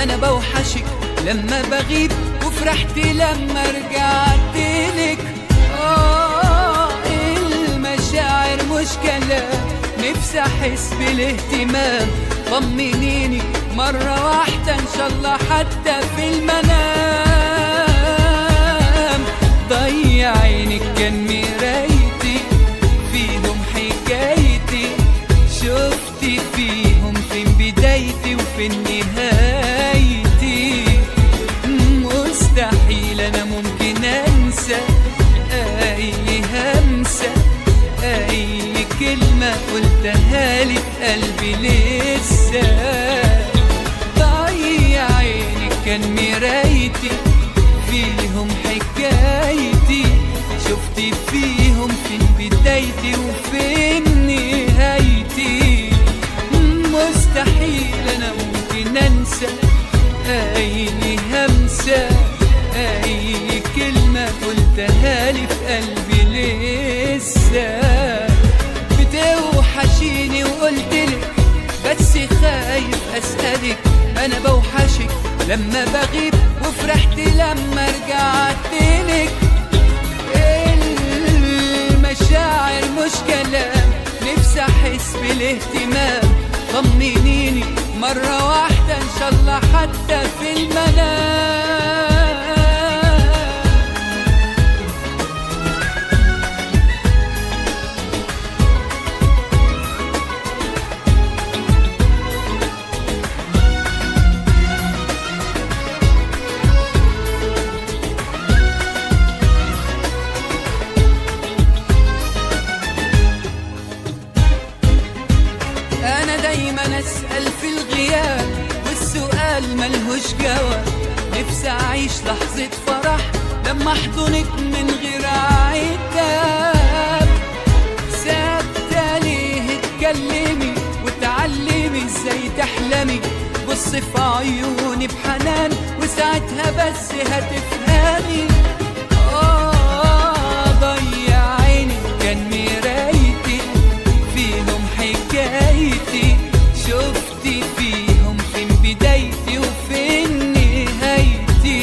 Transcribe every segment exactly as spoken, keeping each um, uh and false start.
انا بوحشك لما بغيب، وفرحت لما رجعت لك. اه المشاعر مش كلام، نفسي احس بالاهتمام. طمنيني مرة واحدة ان شاء الله حتى في المنام. ضيع عينك كان مرايتي، فيهم حكايتي، شفتي فيهم فين بدايتي وفين نهايتي. مستحيل انا ممكن انسى اي همسة، اي كلمة قلتها لي في قلبي لسه. ضيع عينك كان مرايتي، فيهم حكايتي، شفتي فيهم فين بدايتي وفين نهايتي. مستحيل انا ممكن انسى اي همسة، اي كلمة قلتها لي في قلبي لسه. بتوحشيني وقلتلك بس خايف اسألك، انا بوحشك لما بغيب، وفرحت لما رجعت لك. المشاعر مش كلام، نفسي احس بالاهتمام. طمنيني مرة واحدة ان شاء الله حتى في المنام. أسأل في الغياب والسؤال ملهوش جواب. نفسي أعيش لحظة فرح لما أحضنك من غير عتاب. ثابتة ليه اتكلمي وتعلمي ازاي تحلمي. بصي في عيوني بحنان وساعتها بس هتفهمي. آه ضيع عيني كان مرايتي، فيهم حكايتي، شفتي فيهم فين بدايتي وفين نهايتي.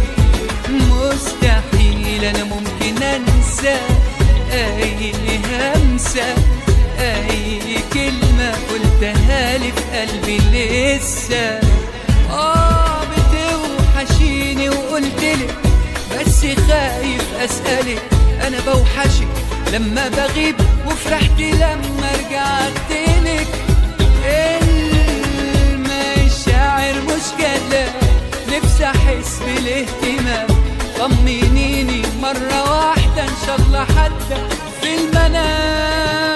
مستحيل انا ممكن انسى اي همسة، اي كلمة قلتها لي في قلبي لسه. اه بتوحشيني وقلتلك بس خايف اسألك، انا بوحشك لما بغيب، وفرحت لما رجعت لك. المشاعر مش كلام، نفسي احس بالاهتمام. طمنيني مرة واحدة ان شاء الله حتى في المنام.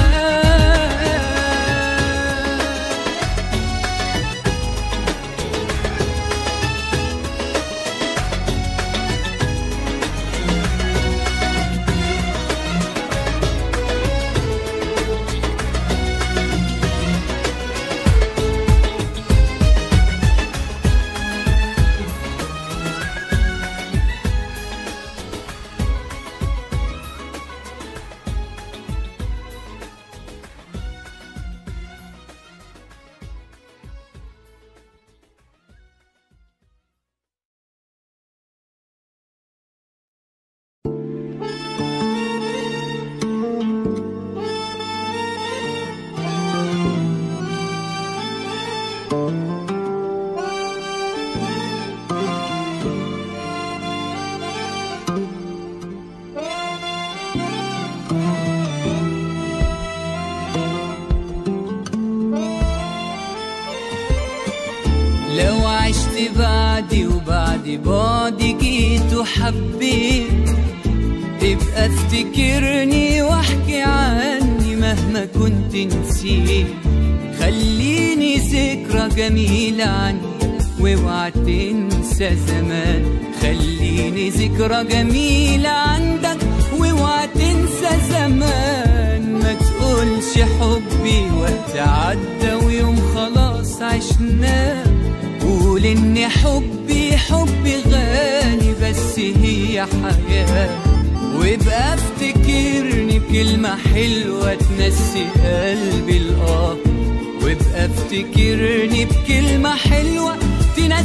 لو عشت بعدي وبعد بعدي جيت وحبيت، تبقى افتكرني واحكي عني مهما كنت نسيت. خليني ذكرى جميلة عني واوعى تنسى زمان. خليني ذكرى جميلة عندك واوعى تنسى زمان. ما تقولش حبي وقت عدى ويوم خلاص عشناه. قول ان حبي حبي غالي بس هي حياة. وابقى افتكرني بكلمة حلوة تنسي قلبي الآه. وابقى افتكرني بكلمة حلوة تنسي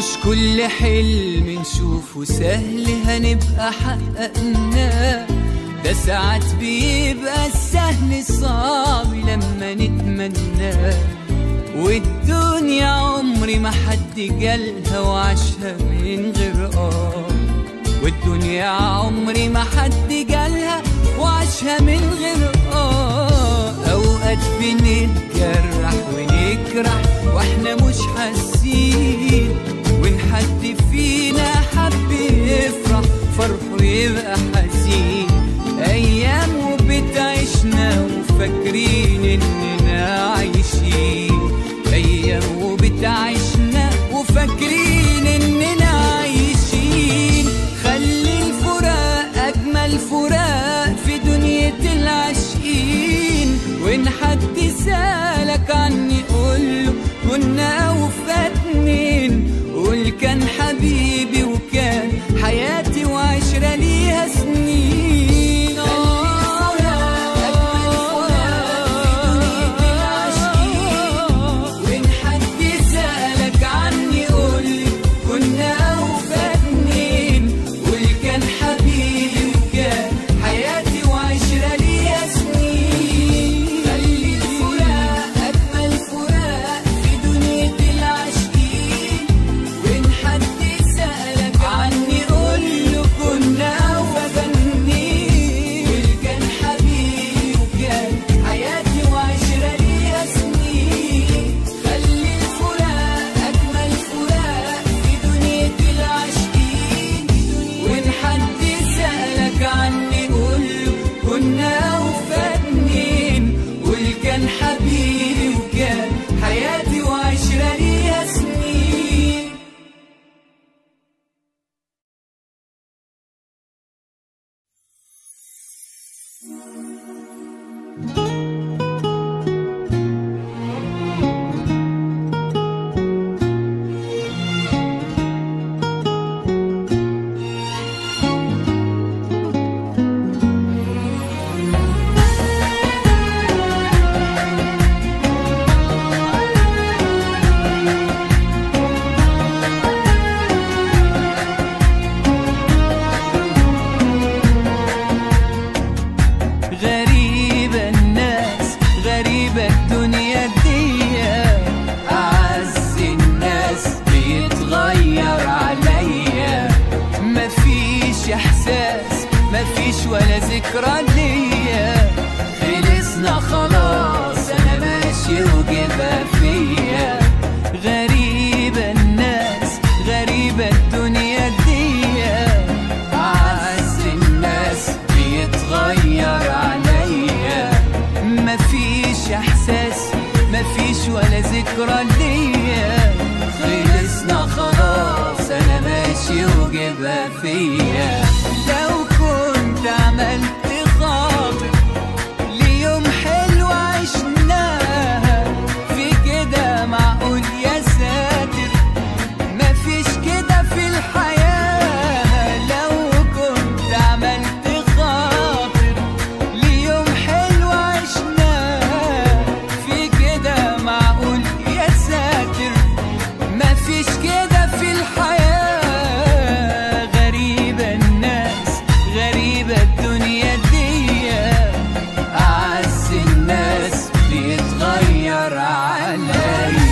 مش كل حلم نشوفه سهل هنبقى حققناه، ده ساعات بيبقى السهل صعب لما نتمناه. والدنيا عمري ما حد جالها وعاشها من غير اه، والدنيا عمري ما حد جالها وعاشها من غير اه. اوقات بنتجرح ونجرح واحنا مش حاسين، وان حد فينا حب يفرح فرحه يبقى حزين. ايام وبتعيشنا وفاكرين اننا عايشين، ايام وبتعيشنا وفاكرين اننا عايشين. خلي الفراق اجمل فراق في دنيا العاشقين، وان حد سالك عني قوله كنا اوفى اتنين. قول كان حبيبي وكان حياتي وعشرة ليها سنين. ولا ذكرى ليا، خلصنا خلاص انا ماشي وجبها فيا. غريبة الناس غريبة الدنيا دي، اعز الناس بيتغير عليا. مفيش احساس مفيش ولا ذكرى ليا، خلصنا خلاص انا ماشي وجبها فيا. لو كنت عملت خاطر ليوم حلو عشناها، في كده معقول يا ساتر مفيش كده في الحياة. لو كنت عملت خاطر ليوم حلو عشناها، في كده معقول يا ساتر مفيش كده في الحياة. غريبة الناس غريبة الدنيا دي، أعز الناس بيتغير عليا.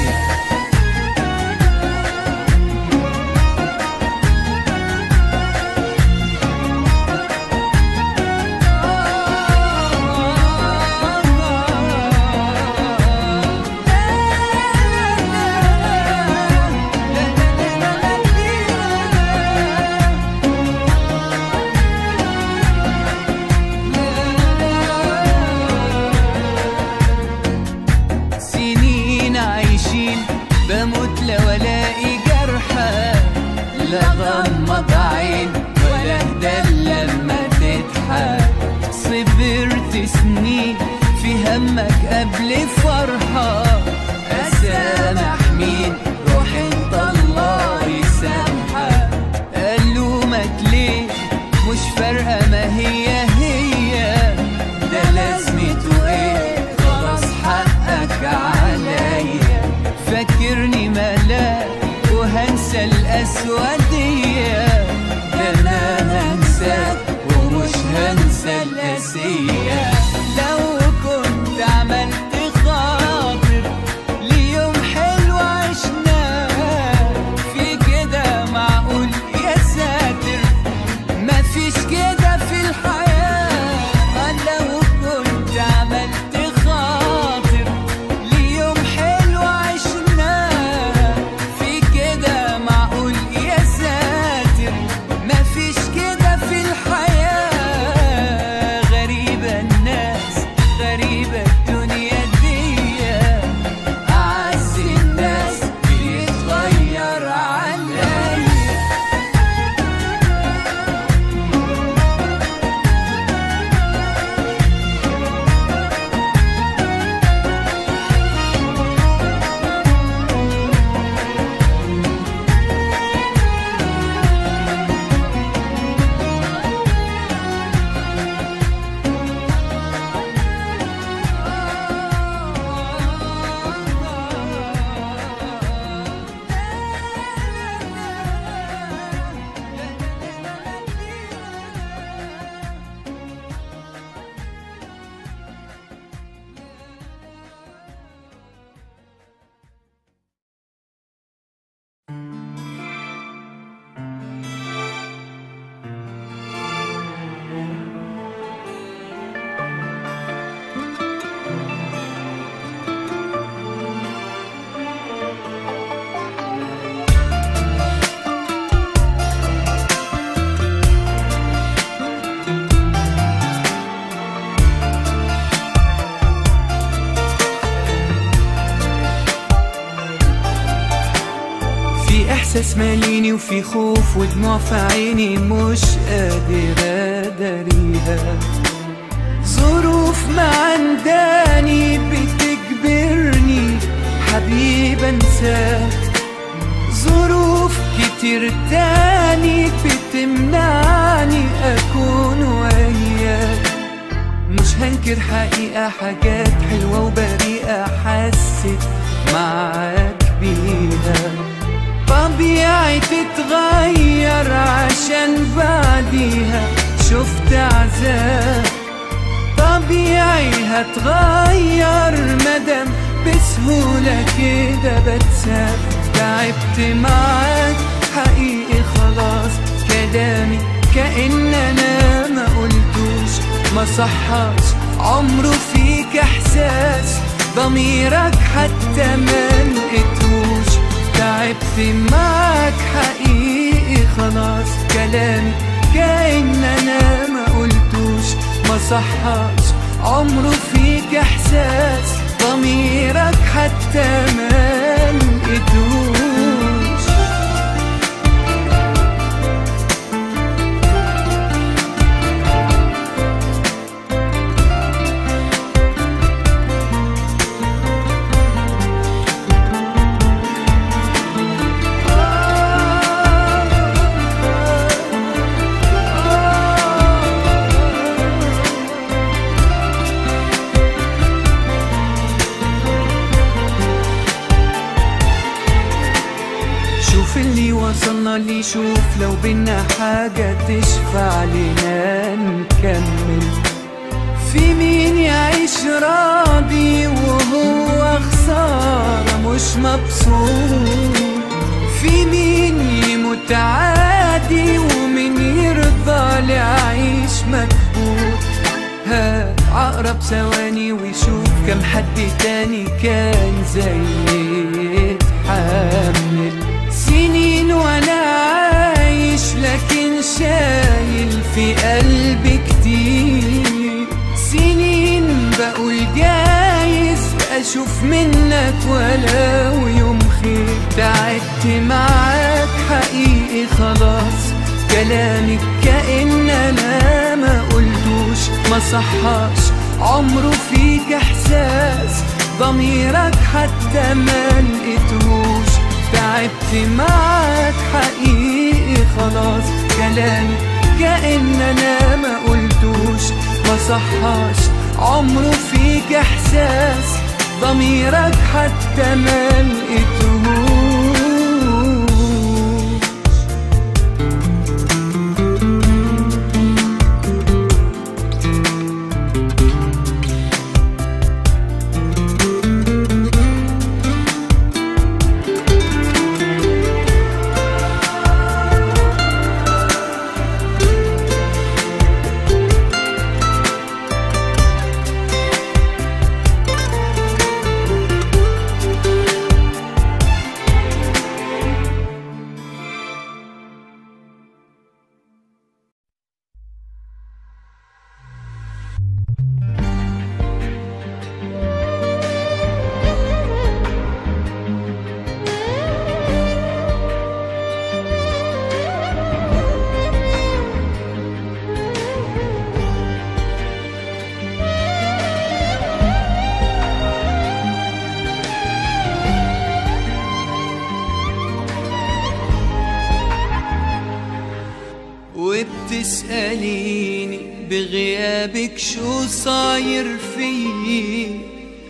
بموت لو الاقي جرحى، لا غمض عين ولا اهدى لما تضحك. صبرت سنين في همك قبل فرحة، اسامح مين روح انت الله يسامحك. الومك ليه مش فارقة ما هي هي، ده لازمته ايه خلاص حقك عليا. فاكرني ملاك وهنسى القسوة دي، ده انا هنساك ومش هنسى القاسية. لو كنت عملت خاطر ليوم حلو عشناه، في كده معقول يا ساتر مفيش كده في الحياة. لو كنت عملت خاطر ليوم حلو عشناه، في كده معقول يا ساتر مفيش كده في الحياة. غريبة الناس غريبة الدنيا دي، أعز الناس بيتغير عليا. إحساس ماليني وفي خوف ودموع في عيني مش قادر أداريها. ظروف معنداني بتجبرني حبيب أنساك، ظروف كتير تاني بتمنعني أكون وياك. مش هنكر حقيقة حاجات حلوة وبريئة حسيت معاك بيها. طبيعي تتغير عشان بعديها شفت عذاب، طبيعي هتغير مدام بسهولة كده بتساب. تعبت معاك حقيقي خلاص، كلامي كأن انا ما قلتوش، ما صحاش عمره فيك احساس، ضميرك حتى ما لقيتهوش. تعبت معاك حقيقي خلاص، كلامي كأن انا ما قلتوش، ما صحاش عمره فيك احساس، ضميرك حتى ما لقيتهوش. اللي وصلنا لي، شوف لو بينا حاجة تشفع لنا نكمل. في مين يعيش راضي وهو خسارة مش مبسوط، في مين يموت عادي ومين يرضى لعيش مكبوت. ها عقرب ثواني ويشوف كم حد تاني كان زي يتحمل. سنين وانا عايش لكن شايل في قلبي كتير، سنين بقول جايز اشوف منك ولو يوم خير. تعبت معاك حقيقي خلاص، كلامك كأن انا ما قلتوش، ما صحاش عمره فيك احساس، ضميرك حتى ما لقيتهوش. تعبت معاك حقيقي خلاص، كلامي كأن انا ما قلتوش، ما صحاش عمره فيك احساس، ضميرك حتى ما لقيتهوش. وبتسأليني بغيابك شو صاير فيي،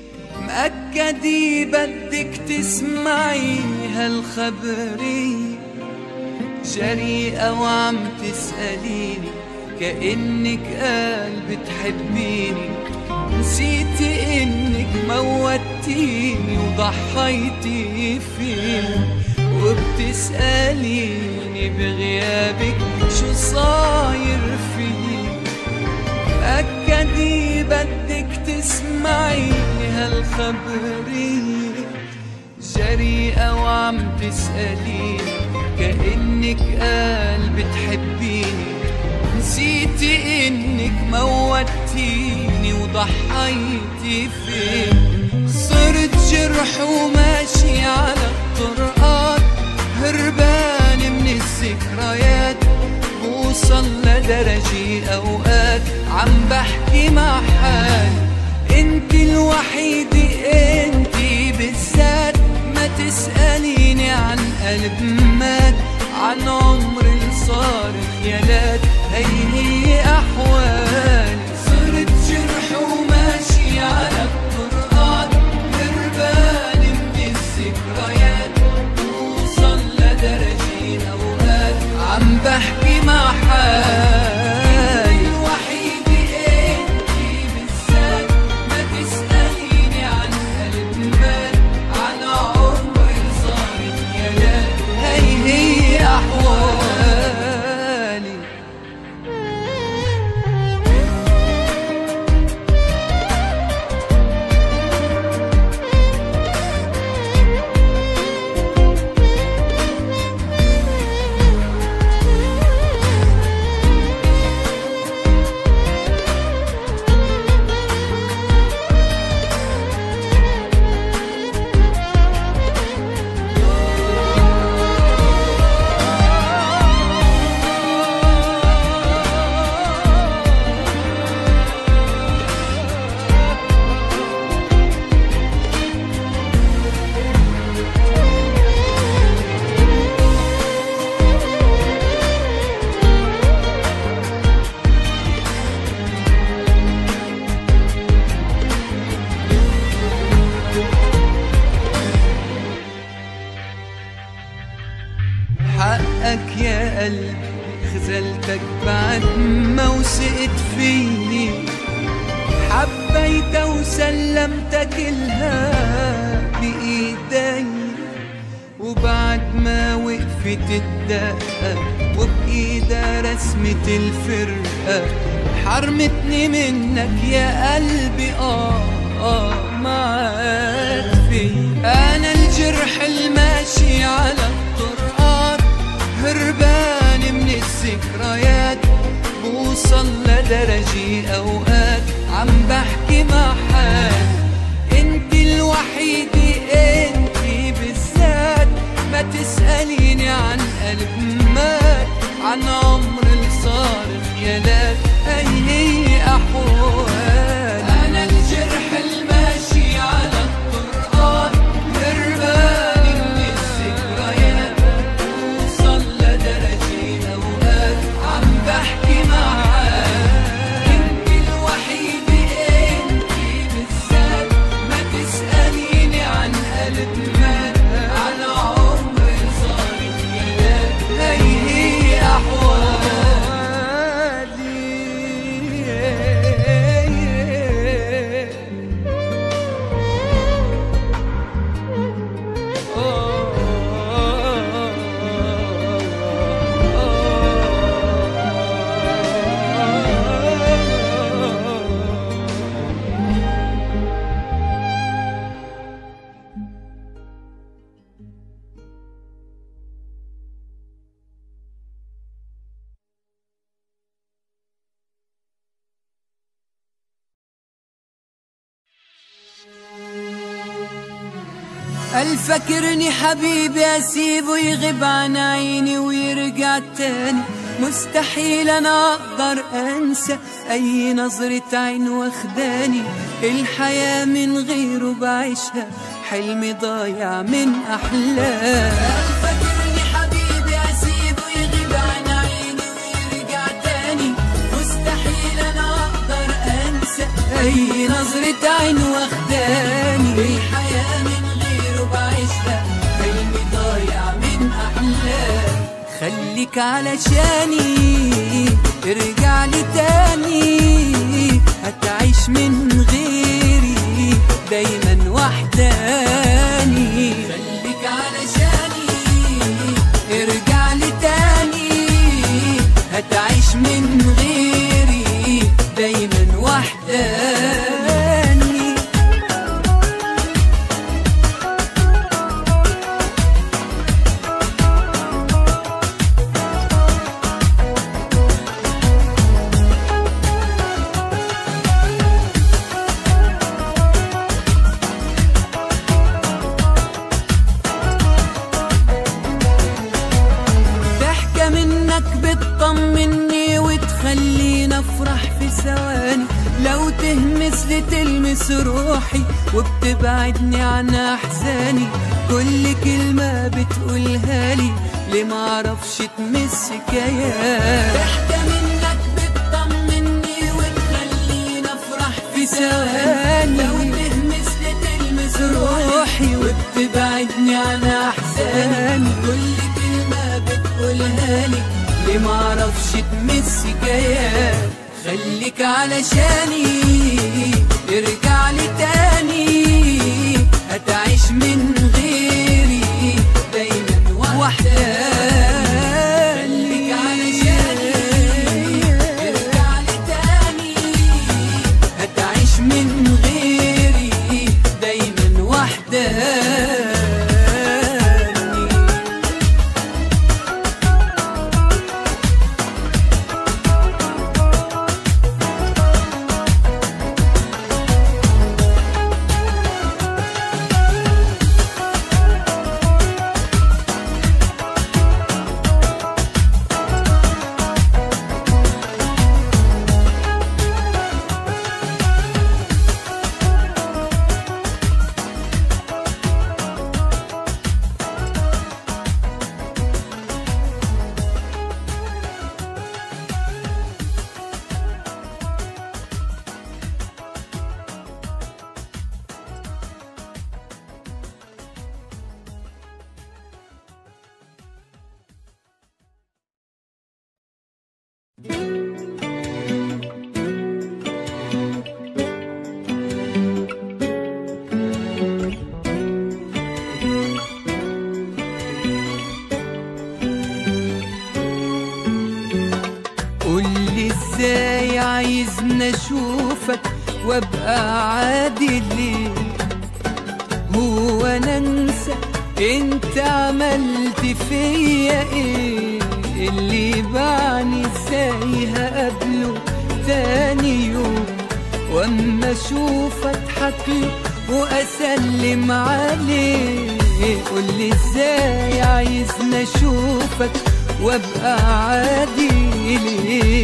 مأكدي بدك تسمعي هالخبرية، جريئة وعم تسأليني كأنك قال بتحبيني، نسيتي انك موتيني وضحيتي فيني، وبتسأليني بغيابك شو صاير فيي، مأكدي بدك تسمعي هالخبرية، جريئة وعم تسأليني كأنك قال بتحبيني، نسيتي انك موتيني وضحيتي فيني، صرت جرح وماشي على الطرقات، هربان من الذكريات، بوصل لدرجة اوقات عم بحكي مع حالي، انت الوحيدة انتي بالذات، ما تسأليني عن قلب مات، عن عمر اللي صار خيالات، هي هي احوالي، صرت جرح وماشي على الطرقات، هربان من الذكريات، بوصل لدرجة اوقات عم بحكي مع حالي، الوحيدة انتي بالذات، ما تسأليني عن قلب مات، عن عمر اللي صار خيالات، هي هي احوالي. حقك يا قلبي خذلتك بعد ما وثقت فيني، حبيتها وسلمتك كلها بإيدي، وبعد ما وقفت الدقة وبإيدها رسمة الفرقة، حرمتني منك يا قلبي آه آه ما عاد في، أنا الجرح الماشي على الطرقات، هربان من الذكريات، بوصل لدرجة اوقات عم بحكي مع حالي، انت الوحيدة انتي بالذات، ما تسأليني عن قلب مات، عن عمر اللي صار خيالات، هي هي احوالي، انا الجرح الماشي على الطرقات، هربان من الذكريات، بوصل لدرجة اوقات عم بحكي مع حالي، انت الوحيدة انتي بالذات، ما تسأليني عن قلب مات، عن عمر صار خيالات، هي هي احوالي. الفكرني حبيبي اسيبه يغيب عن عيني ويرجع تاني، مستحيل انا اقدر انسى اي نظرة عين واخداني، الحياة من غيره بعيشها حلمي ضايع من احلامي. الفكرني حبيبي اسيبه يغيب عن عيني ويرجع تاني، نظرة عين واخداني، الحياة من غيره بعيشها حلمي ضايع من أحلام. خليك علشاني ارجع لي تاني، هتعيش من غيري دايما وحداني. خليك علشاني ارجع لي تاني، هتعيش من غيري دايما وحداني. بتطمني وتخليني افرح في ثواني، لو تهمس لي تلمس روحي وبتبعدني عن احزاني. كل كلمة بتقولها لي ليه معرفش تمس كيان. ضحكة منك بتطمني وتخليني افرح في ثواني، لو تهمس لي تلمس روحي وبتبعدني عن احزاني. كل كلمة بتقولها لي ليه معرفش تمس كيان. خليك علشاني ارجع لي تاني، هتعيش من غيري دايما وحداني. خليك علشاني ارجع لي تاني، هتعيش من غيري دايما وحداني. قولي ازاي عايزني اشوفك وابقى عادي ليه؟ هو انا انسى انت عملت فيا ايه؟ اللي باعني ازاي هقابله تاني يوم، واما اشوف اضحكله واسلم عليه. قولي ازاي عايزني اشوفك وابقى عادي ليه؟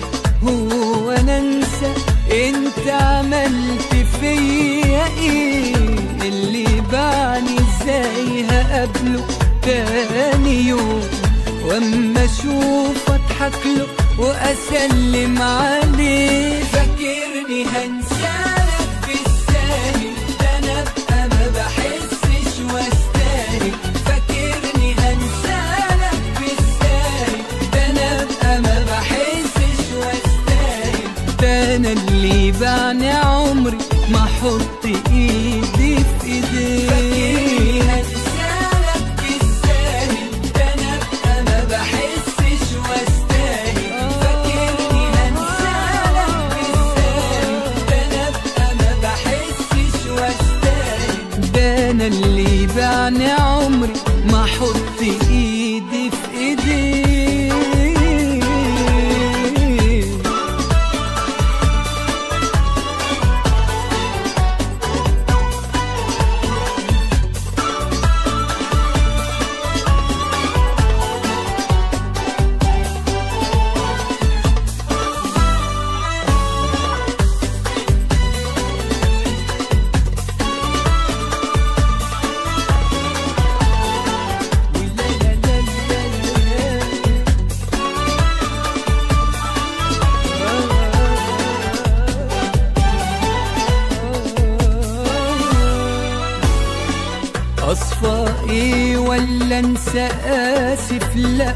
هو انا انسى انت عملت فيا ايه؟ اللي باعني ازاي هقابله تاني يوم، واما اشوف اضحكله واسلم عليه. فاكرني هنسالك في الثاني، ده انا ابقى ما بحسش واستاهل. فاكرني هنسالك في الثاني، ده انا ابقى ما بحسش واستاهل. ده انا اللي باعني عمري ما احط ايدي في ايديك. فاكرني هنسالك في الثاني، ده انا ابقى ما بحسش واستاهل. فاكرني هنسالك في الثاني، ده انا ابقى ما بحسش واستاهل. ده انا اللي باعني عمري ما احط ايدي في ايديك. ايه ولا انسى اسف؟ لا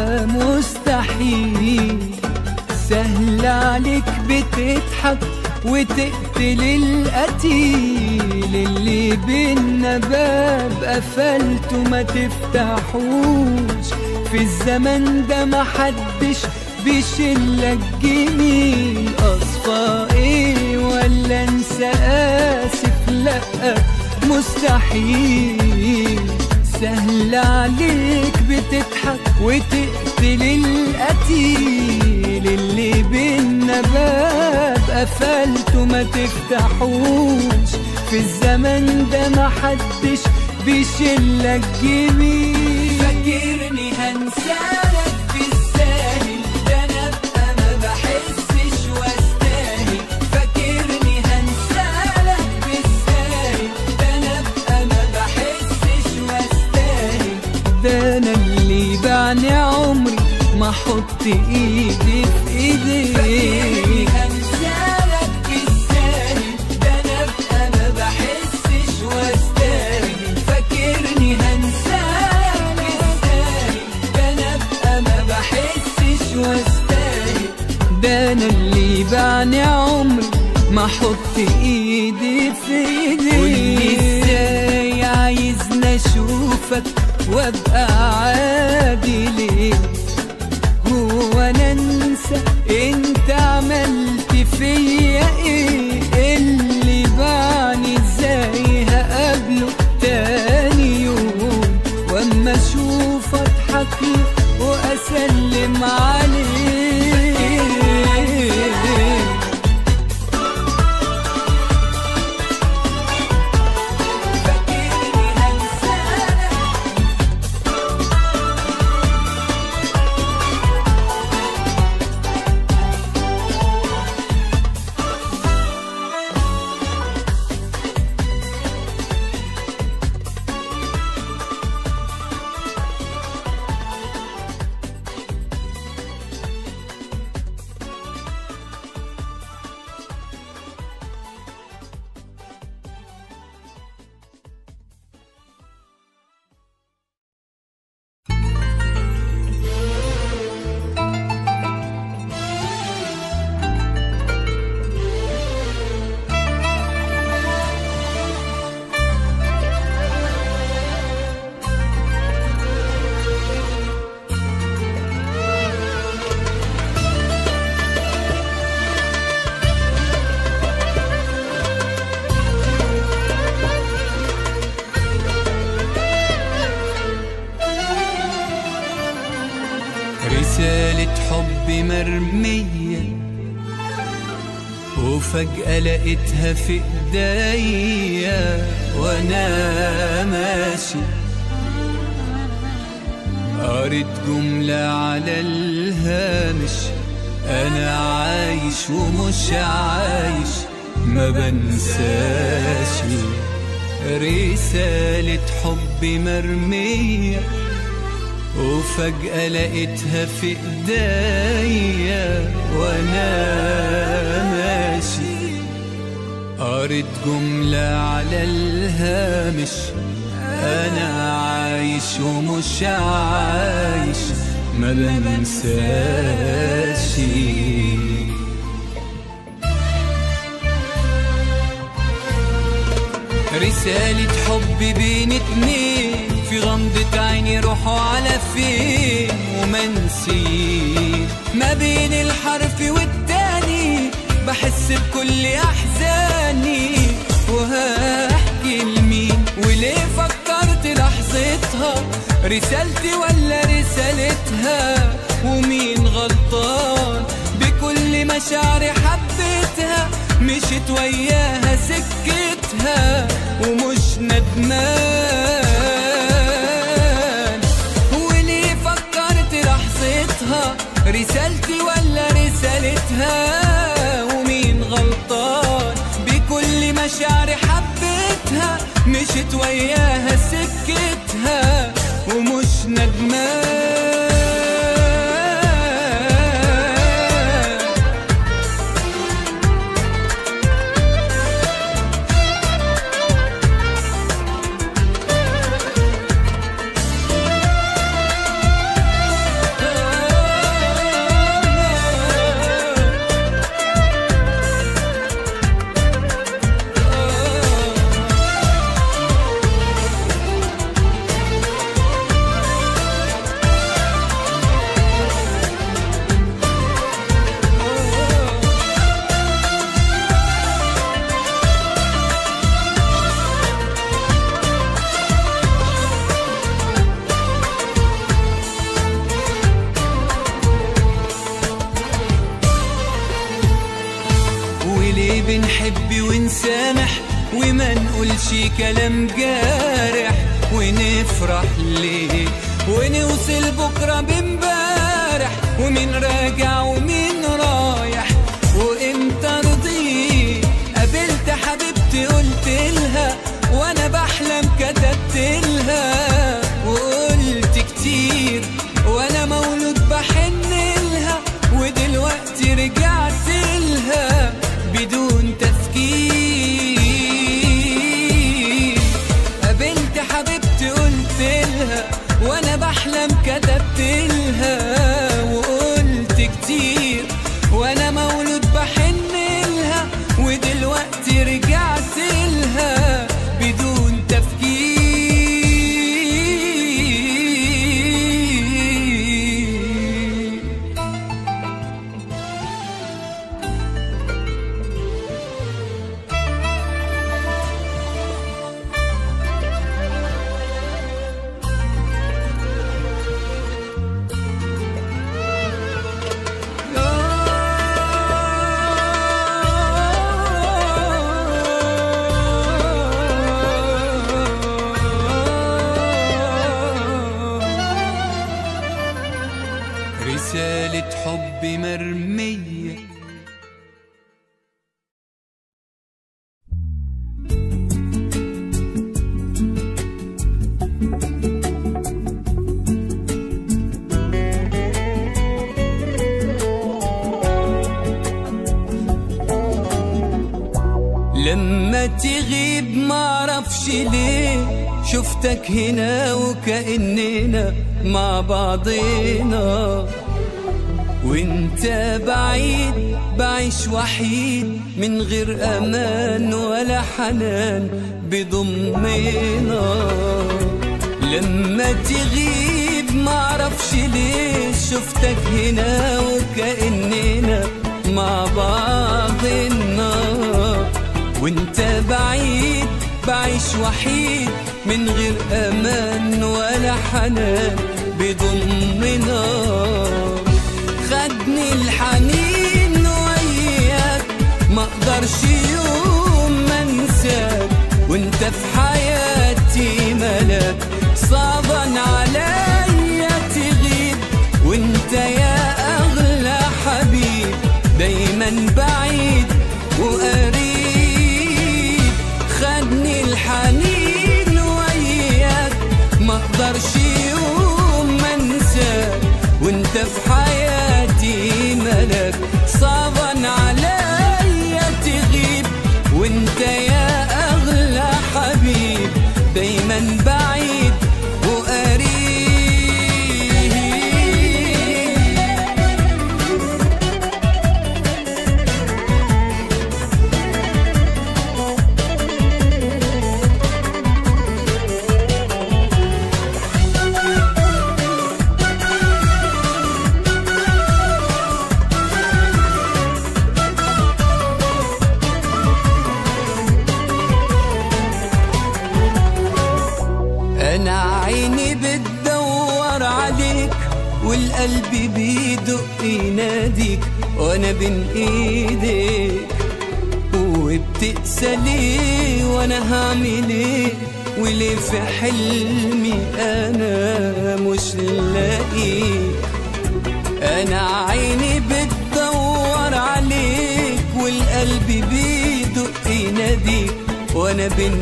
مستحيل. سهل عليك بتضحك وتقتل القتيل، اللي بينا باب قفلته ما تفتحوش، في الزمن ده محدش بيشلك جميل. اصفى ايه ولا انسى اسف؟ لا مستحيل. سهل عليك بتضحك وتقتل القتيل، اللي بينا باب قفلته ما تفتحوش، في الزمن ده محدش بيشلك جميل. فاكرني هنسالك بالساهل؟ ده انا ابقى ما بحسش واستاهل. فاكرني هنسالك بالساهل؟ ده انا ابقى ما بحسش واستاهل. ده انا اللي بعني عمري ما احط ايدي في ايديك. فاكرني هنسالك بالساهل؟ ده انا ابقى ما بحسش واستاهل. فاكرني هنسالك بالساهل؟ ده انا ابقى ما بحسش واستاهل. ده انا اللي بعني عمري ما احط ايدي في ايديك. قولي ازاي عايزني اشوفك وابقى عادي ليه؟ هو انا انسى انت عملت فيا ايه؟ اللي بعني ازاي هقابله تاني يوم، واما اشوف اضحك له واسلم عليه. رسالة حب مرمية وفجأة لقيتها في ايديا وانا ماشي، قريت جملة على الهامش: انا عايش ومش عايش ما بنساش. رسالة حب مرمية وفجأة لقيتها في ايديا وانا ماشي، قريت جملة على الهامش: انا عايش ومش عايش ما بنساش. رسالة حب بين اتنين في غمضة عيني روحوا على فين ومنسي، ما بين الحرف والتاني بحس بكل احزاني. وهحكي لمين وليه فكرت لحظتها؟ رسالتي ولا رسالتها؟ ومين غلطان بكل مشاعري حبيتها؟ مشيت وياها سكتها ومش ندمان. وليه فكرت لحظتها؟ رسالتي ولا رسالتها؟ ومين غلطان بكل مشاعري حبيتها؟ مشيت وياها سكتها ومش ندمان. ونسامح وما نقولش كلام جارح، ونفرح ليه ونوصل بكرة بمبارح، ومين راجع ومين رايح وامتى رضيت. قابلت حبيبتي قلت لها وانا بحلم كتبت لها، وقلت كتير وانا مولود بحن لها، ودلوقتي رجعت لها بدون تفكير. قابلت حبيبتي قلت لها وانا بحلم كتبت لها، وقلت كتير وانا مولود بحن لها، ودلوقتي رجعت لها بدون تفكير. رسالة حب مرمية. لما تغيب معرفش ليه شفتك هنا وكأننا مع بعضنا، وانت بعيد بعيش وحيد من غير امان ولا حنان بضمنا. لما تغيب معرفش ليه شفتك هنا وكأننا مع بعضنا، وانت بعيد بعيش وحيد من غير امان ولا حنان بضمنا. خدني الحنين وياك ما اقدرش يوم ما انساك، وانت في حياتي ملاك صعبا عليا تغيب، وانت يا اغلى حبيب دايما بعيد وقريب. خدني الحنين وياك ما اقدرش يوم ما انساك، وانت في حياتي ملاك صعبا عليا تغيب، وانت يا اغلى حبيب دايما بعيد وقريب. أنا عيني بتدور عليك والقلب بيدق يناديك، وأنا بين إيديك وبتقسى ليه وأنا هعمل إيه، وليه في حلمي أنا مش لاقيك. أنا عيني بتدور عليك والقلب بيدق يناديك، وأنا بين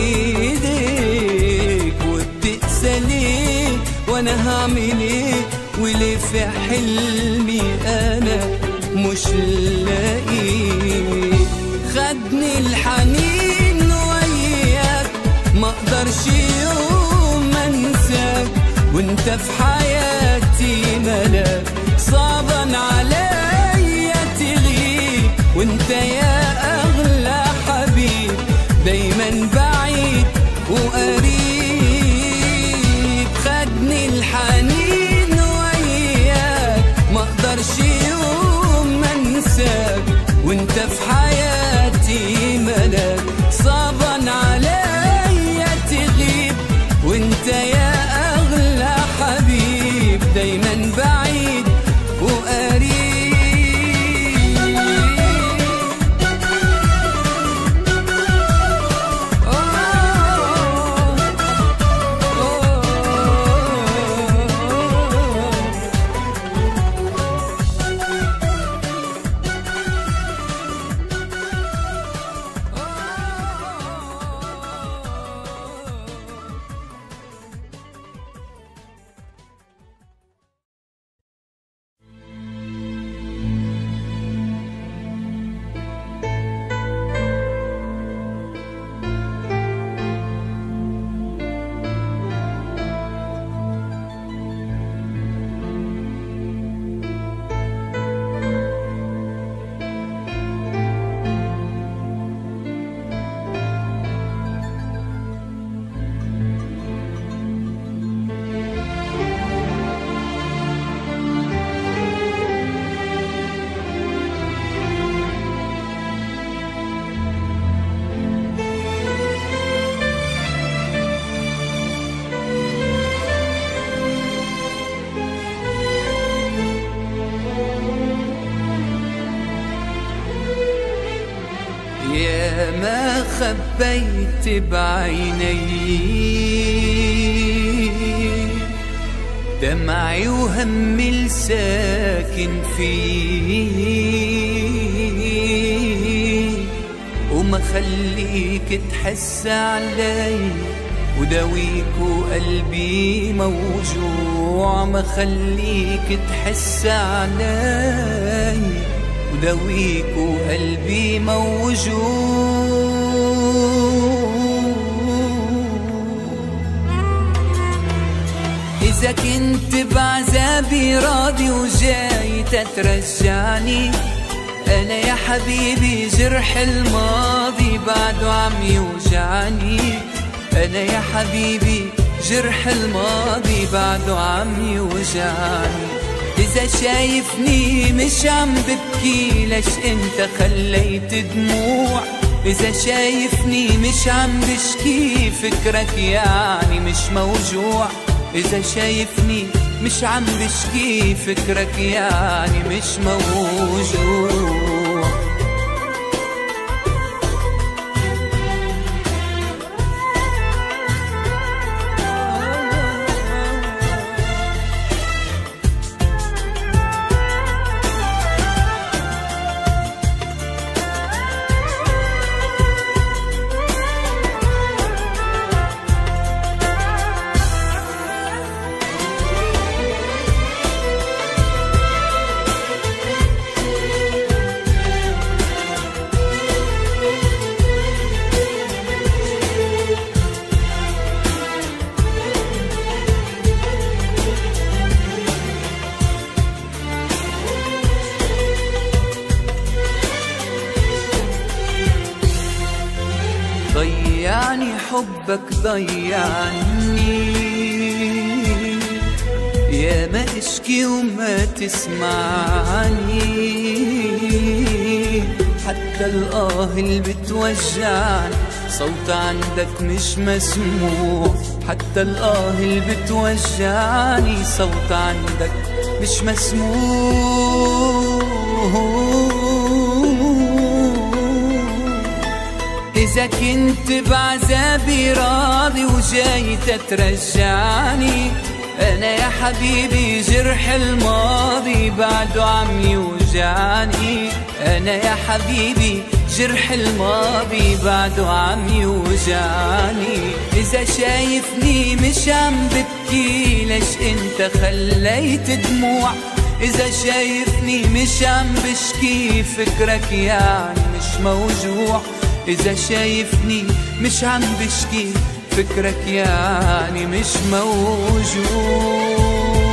إيديك وبتقسى ليه وأنا هعمل إيه، وليه في حلمي أنا مش لاقيك. خدني الحنين وياك ما اقدرش يوم ما انساك، وانت في حياتي ملاك صعبا عليا تغيب، وانت يا اغلى حبيب دايما بعيد وقريب. خدني الحنين وياك ما اقدرش يوم ما انساك، وانت في حياتي ملاك صعبا عليا تغيب، وانت يا اغلى حبيب دايما بعيد وقريب. ما خبيت بعيني دمعي وهمي الساكن فيه، وما خليك تحس علي وداويك وقلبي موجوع، ما خليك تحس علي وداويك وقلبي موجوع. إذا كنت بعذابي راضي وجاي تترجعني، أنا يا حبيبي جرح الماضي بعده عم يوجعني، أنا يا حبيبي جرح الماضي بعده عم يوجعني. إذا شايفني مش عم ببكي ليش انت خليت دموع، إذا شايفني مش عم بشكي فكرك يعني مش موجوع، إذا شايفني مش عم بشكي فكرك يعني مش موجوع. ضيعني حبك ضيعني، يا ما اشكي وما تسمعني، حتى الآه اللي بتوجعني صوت عندك مش مسموع، حتى الآه اللي بتوجعني صوت عندك مش مسموع. إذا كنت بعذابي راضي وجاي تترجعني، أنا يا حبيبي جرح الماضي بعده عم يوجعني، أنا يا حبيبي جرح الماضي بعده عم يوجعني. إذا شايفني مش عم ببكي ليش انت خليت دموع، إذا شايفني مش عم بشكي فكرك يعني مش موجوع، إذا شايفني مش عم بشكي فكرك يعني مش موجوع.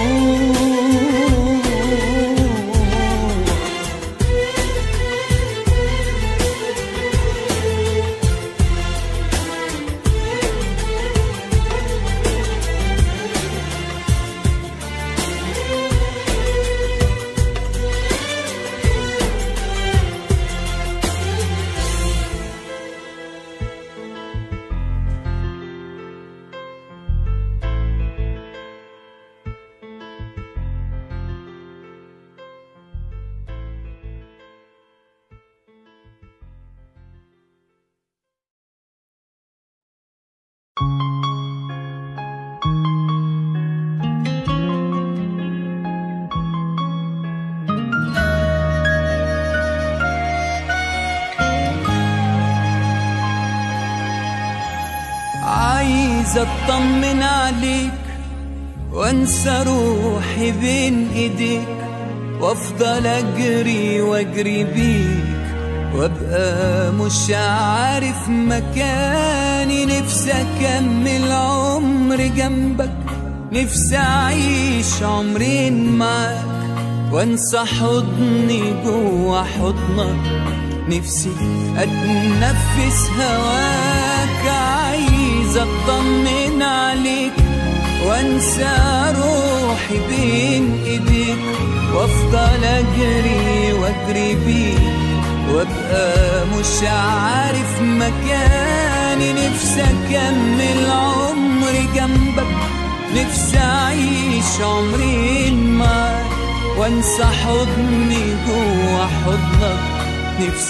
عايز اطمن عليك وانسى روحي بين ايديك، وافضل اجري واجري بيك وابقى مش عارف مكاني. نفسي اكمل عمري جنبك، نفسي اعيش عمرين معاك وانسى حضني جوا حضنك، نفسي اتنفس هواك. عايز اطمن عليك وانسى روحي بين ايديك، وافضل اجري واجري بيك وابقى مش عارف مكاني. نفسي اكمل عمري جنبك، نفسي اعيش عمرين معاك وانسى حضني جوا حضنك، نفسي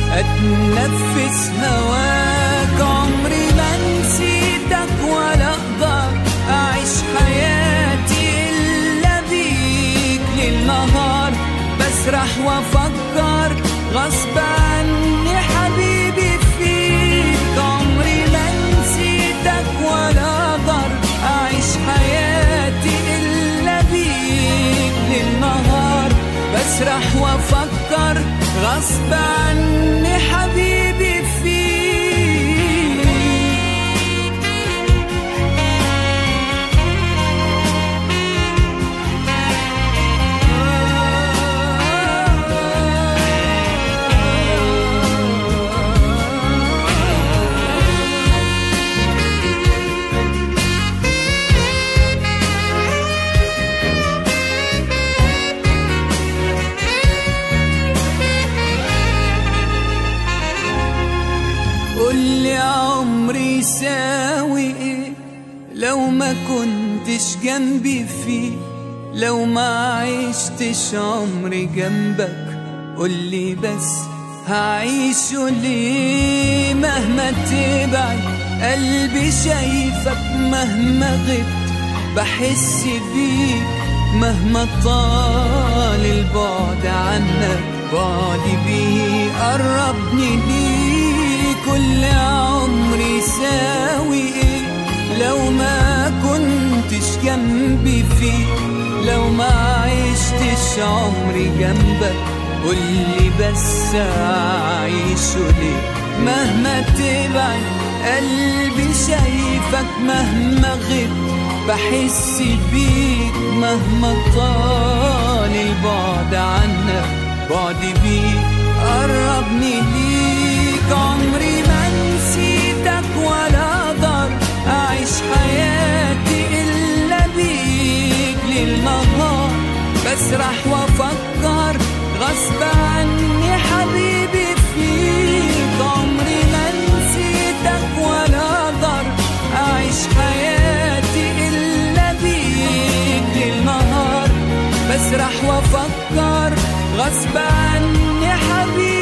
اتنفس هواك. عمري ما نسيتك ولا اقدر اعيش حياتي الا بيك. ليل نهار بسرح وافكر غصب عني حبيبي فيك. عمري ما نسيتك ولا اقدر اعيش حياتي الا بيك. ليل نهار بسرح وافكر غصب عني حبيبي فيك. قولي عمري يساوي ايه لو ما كنتش جنبي فيه، لو ما عشتش عمري جنبك. قولي بس هعيشه ليه؟ مهما تبعد قلبي شايفك، مهما غبت بحس بيك، مهما طال البعد عنك بعدي بيه قربني ليك. كل عمري يساوي ايه لو ما كنتش جنبي فيه، لو ما عشتش عمري جنبك. قولي بس اعيشه ليه؟ مهما تبعد قلبي شايفك، مهما غبت بحس بيك، مهما طال البعد عنك بعدي بيك قربني ليك. عمري ما نسيتك ولا اقدر اعيش حياتي الا بيك. ليل نهار بسرح وافكر غصب عني حبيبي فيك. عمري ما نسيتك ولا اقدر اعيش حياتي الا بيك. ليل نهار بسرح وافكر غصب عني حبيبي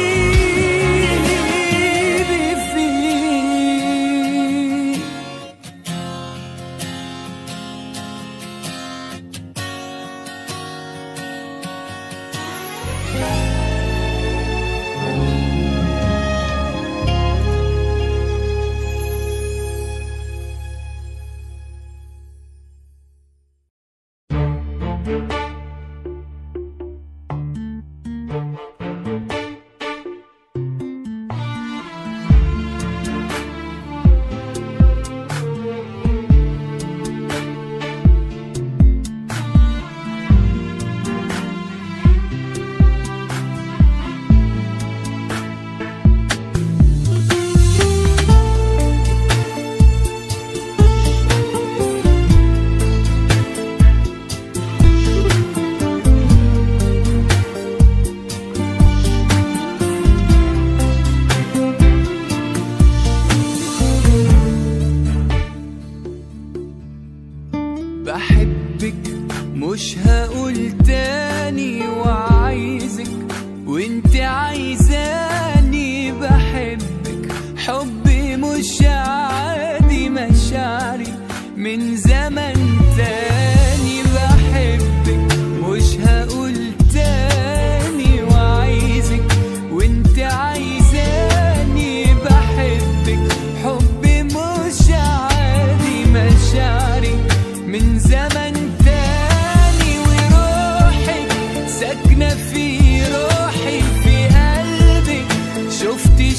بحبك مش هقول تاني، وعايزك وانت عايزاني. بحبك حبي مش عادي، مشاعري من زمن تاني. بحبك مش هقول تاني، وعايزك وانت عايزاني. بحبك حبي مش عادي، مشاعري من زمن تاني. وروحك ساكنة في روحي في قلبي، شفتي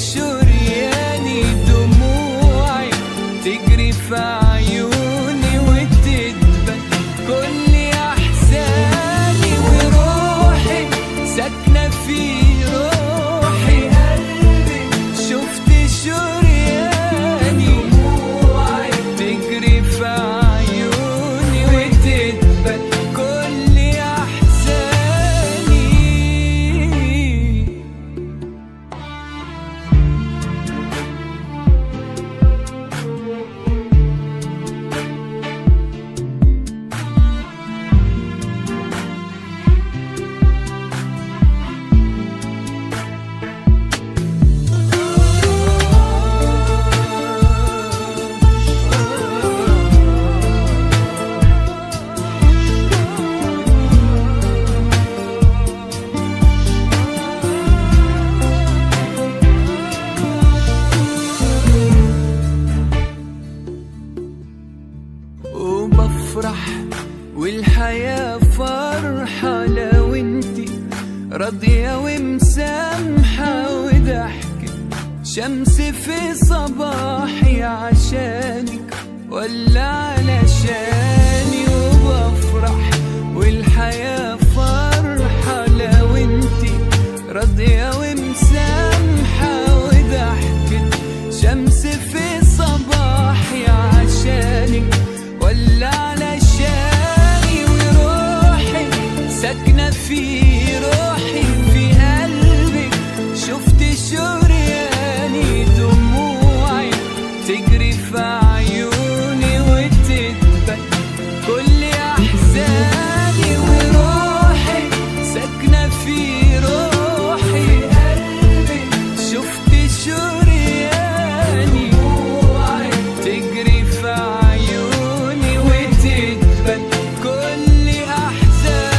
شرياني دموعي تجري في عيوني وتبكي والحياة فرحة لو انتي راضية ومسامحة وضحكة شمس في صباحي عشانك ولا علشاني وبفرح. والحياة فرحة لو انتي راضية ومسامحة وضحكة شمس في صباحي عشانك ولا علشاني. وروحي ساكنة في روحي في قلبك شفت شرياني دموعي تجري في عيوني وتدبل كل أحزاني. وروحي ساكنة في روحي قلبك شفت شرياني دموعي تجري في عيوني وتدبل كل أحزاني.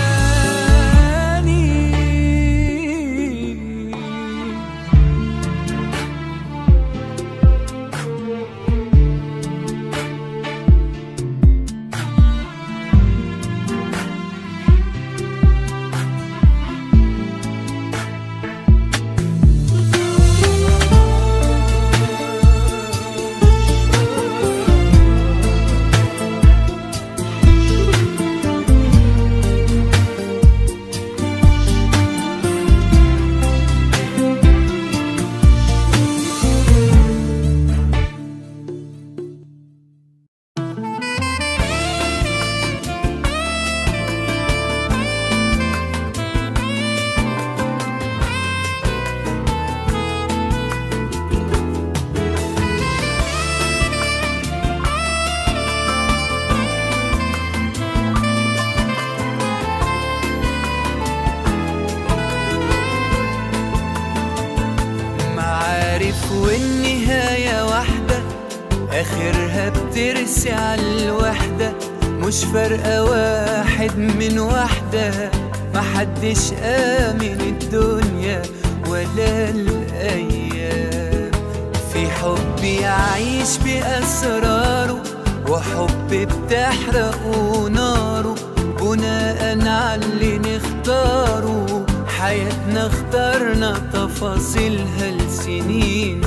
والنهاية واحدة آخرها بترسي على الوحدة مش فارقة واحد من واحدة. محدش آمن الدنيا ولا الأيام في حب يعيش بأسراره وحب بتحرقه ناره بناء على اللي نختاره. حياتنا اخترنا تفاصيلها لسنين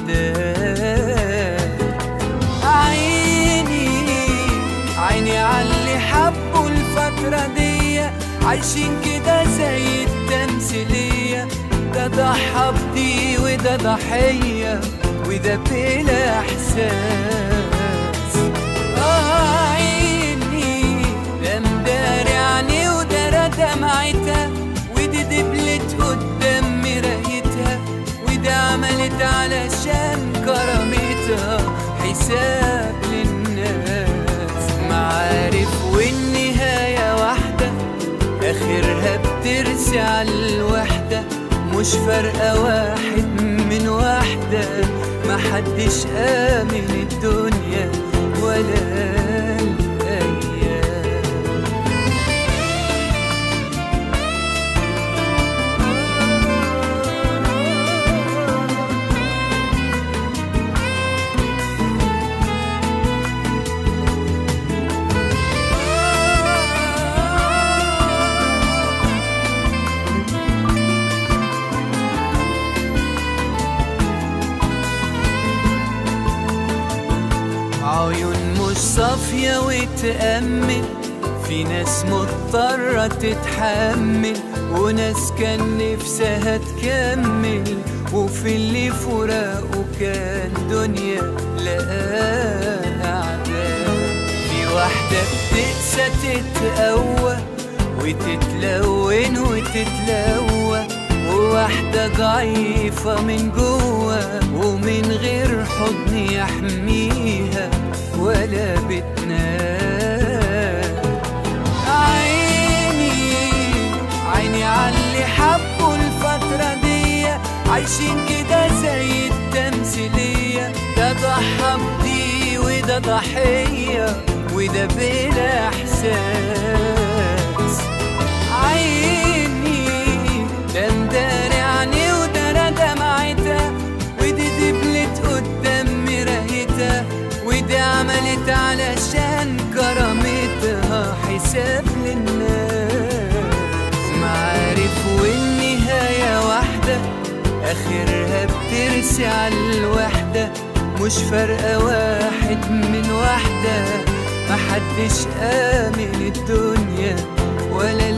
قدام. عيني عيني عاللي حبوا الفترة دي عايشين كده زي التمثيلية. ده ضحى بدي وده ضحية وده بلا احساس. آه عيني ده مداري عني وده دمعتها ودي دبلت قدام مرايتها وده عملت علشان كرامتها حساب للناس. معارف والنهاية واحدة آخرها بترسي على الوحدة مش فارقة واحد من واحدة. محدش آمن الدنيا ولا الأيام. عيون مش صافية وتأمل في ناس مضطرة تتحمل وناس كان نفسها تكمل وفي اللي فراقه كان دنيا لقاها أعداء. في واحدة بتقسى تتقوى وتتلون وتتلوى وواحدة ضعيفة من جوه ومن غير حضن يحميها ولا بتنام. عيني عيني عاللي حبوا الفترة دي عايشين كده زي التمثيلية. ده ضحى بدي وده ضحية وده بلا احساس. عيني ده مداري عني وده دمعتها ودي دبلت قدام مرايتها ودي عملت علشان كرامتها حساب يتساب للناس. معارف والنهاية واحدة، آخرها بترسي على الوحدة. مش فارقة واحد من واحدة، محدش آمن الدنيا ولا